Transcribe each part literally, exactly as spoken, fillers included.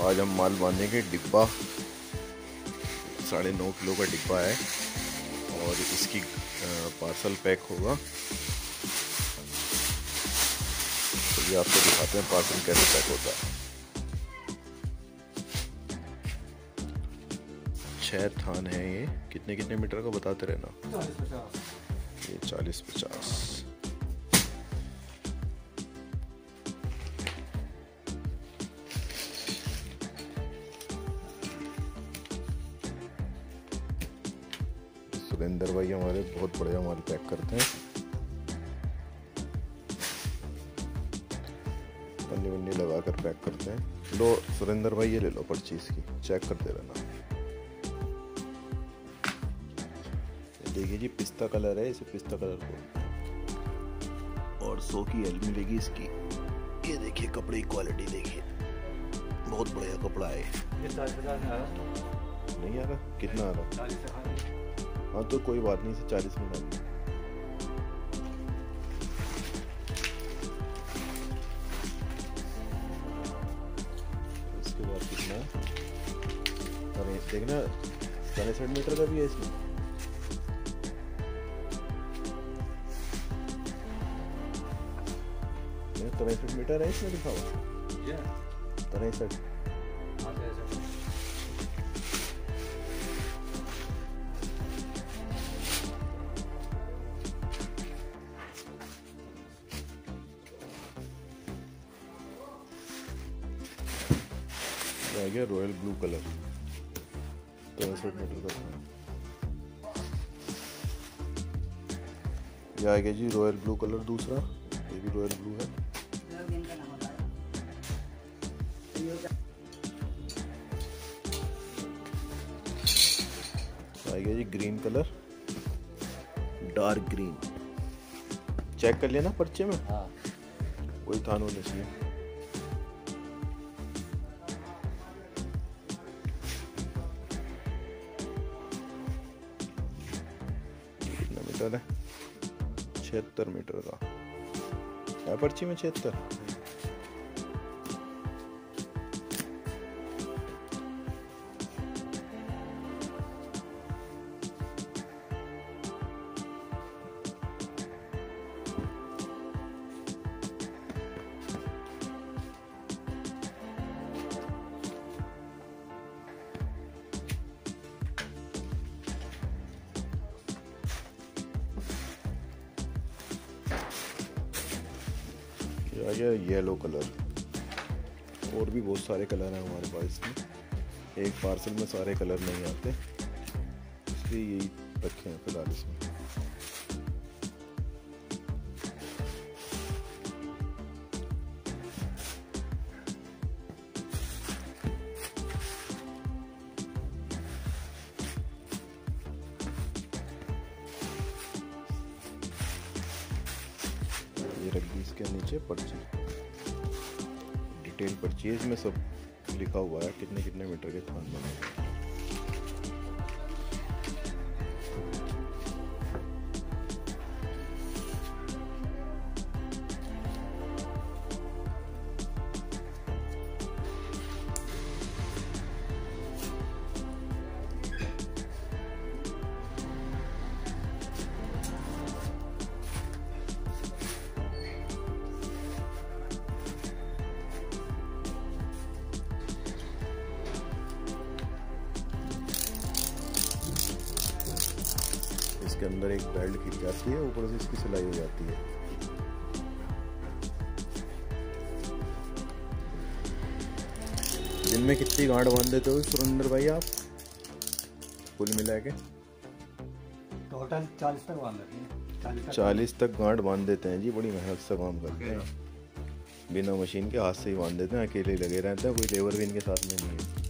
आज हम माल बांधेंगे। डिब्बा साढ़े नौ किलो का डिब्बा है और इसकी पार्सल पैक होगा। तो ये आपको दिखाते हैं पार्सल कैसे पैक होता है। छह थान है ये। कितने कितने मीटर का बताते रहना। चालीस पचास। ये चालीस पचास। सुरेंद्र भाई हमारे बहुत बढ़िया माल पैक करते हैं। पन्नी वन्नी लगा कर पैक करते हैं। लो सुरेंद्र भाई ये ले लो पर्ची इसकी, चेक करते रहना। देखिए जी पिस्ता कलर है, इसे पिस्ता कलर को और सौ की एल मिलेगी इसकी। ये देखिए कपड़े की क्वालिटी देखिए, बहुत बढ़िया कपड़ा है। ये चालीस पचास आ रहा नहीं आ रहा? कितना आ रहा? चालीस से खाली। हाँ तो कोई बात नहीं, इसे चालीस में डाल। इसके बाद कितना? अरे देखना पैंसठ मीटर का भी है इसमें। तिरसठ मीटर है इसमें लिखा हुआ। तिरसठ। आ गया रॉयल ब्लू कलर, तिरसठ मीटर का। ये आ गया जी रॉयल ब्लू कलर दूसरा, ये भी रॉयल ब्लू है। आ गया जी green colour, dark green. Check कर लेना पर्चे में। हाँ। वही थान होना चाहिए। कितना मीटर है? छिहत्तर मीटर का है पर्ची में। छिहत्तर। आ गया येलो कलर। और भी बहुत सारे कलर हैं हमारे पास इसमें। एक पार्सल में सारे कलर नहीं आते, इसलिए यही रखे हैं फिलहाल इसमें। ये रख दी इसके नीचे पर्ची, डिटेल पर्ची। इसमें सब लिखा हुआ है कितने कितने मीटर के थान बने। इसके अंदर एक बेल्ट खींच जाती है, ऊपर से इसकी सिलाई हो जाती है। दिन में कितनी गांठ बांध देते हो सुरेंद्र भाई आप कुल मिला के? टोटल चालीस तक बांध देते हैं। चालीस तक गांठ बांध देते हैं जी। बड़ी मेहनत से काम करते हैं, बिना मशीन के हाथ से ही बांध देते हैं। अकेले लगे रहते हैं, कोई लेबर भी इनके साथ में नहीं है।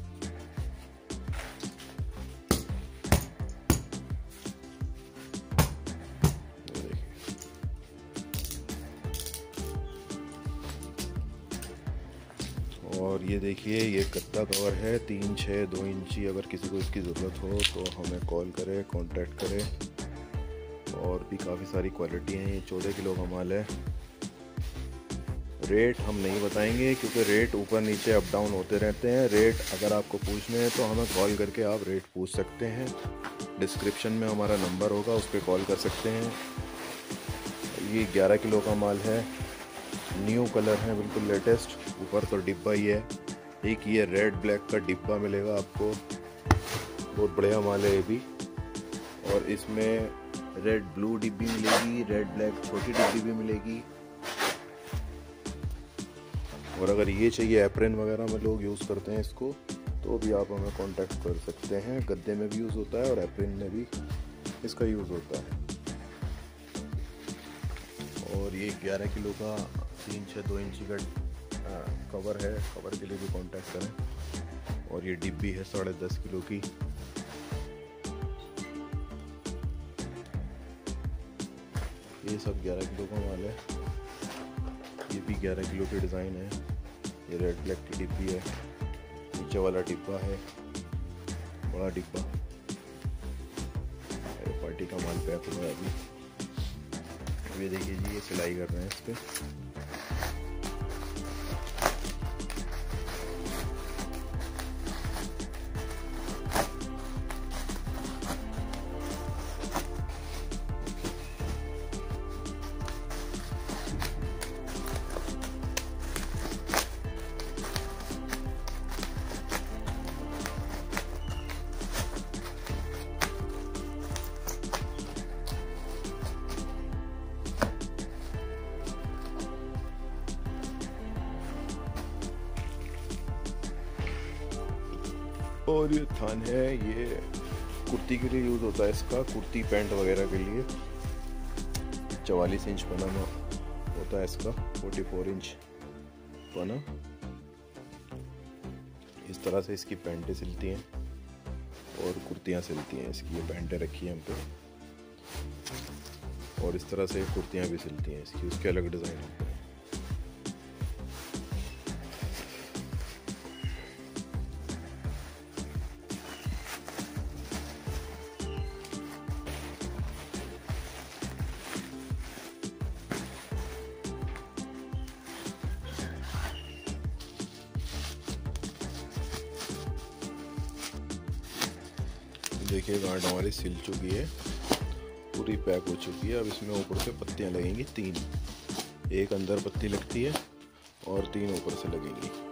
और ये देखिए ये गद्दा कवर है तीन छः दो इंची। अगर किसी को इसकी ज़रूरत हो तो हमें कॉल करें, कांटेक्ट करें। और भी काफ़ी सारी क्वालिटी हैं। ये चौदह किलो का माल है। रेट हम नहीं बताएंगे क्योंकि रेट ऊपर नीचे अप डाउन होते रहते हैं। रेट अगर आपको पूछने हैं तो हमें कॉल करके आप रेट पूछ सकते हैं। डिस्क्रिप्शन में हमारा नंबर होगा, उस पर कॉल कर सकते हैं। ये ग्यारह किलो का माल है, न्यू कलर है, बिल्कुल लेटेस्ट। ऊपर तो डिब्बा ही है, एक ये रेड ब्लैक का डिब्बा मिलेगा आपको, बहुत बढ़िया माल है ये भी। और इसमें रेड ब्लू डिब्बी मिलेगी, रेड ब्लैक छोटी डिब्बी भी मिलेगी। और अगर ये चाहिए एप्रन वगैरह में लोग यूज़ करते हैं इसको, तो भी आप हमें कांटेक्ट कर सकते हैं। गद्दे में भी यूज़ होता है और एप्रन में भी इसका यूज़ होता है। और ये ग्यारह किलो का तीन छः दो इंची का आ, कवर है, कवर के लिए भी कांटेक्ट करें। और ये डिब्बी है साढ़े दस किलो की। ये सब ग्यारह किलो का माल है। ये भी ग्यारह किलो की डिज़ाइन है। ये रेड ब्लैक की डिब्बी है, नीचे वाला डिब्बा है, बड़ा डिब्बा। पार्टी का माल पैक हुआ है अभी। ये देखिए जी, ये सिलाई कर रहे हैं इस पर। और ये थान है, ये कुर्ती के लिए यूज़ होता है इसका, कुर्ती पैंट वगैरह के लिए। चवालीस इंच पना होता है इसका, चौवालीस इंच पना। इस तरह से इसकी पैंटें सिलती हैं और कुर्तियाँ सिलती हैं इसकी। ये पैंटें रखी हैं हम पे, और इस तरह से कुर्तियाँ भी सिलती हैं इसकी, उसके अलग डिज़ाइन होते हैं। देखिए गांठ हमारी सिल चुकी है, पूरी पैक हो चुकी है। अब इसमें ऊपर से पत्तियां लगेंगी तीन, एक अंदर पत्ती लगती है और तीन ऊपर से लगेंगी।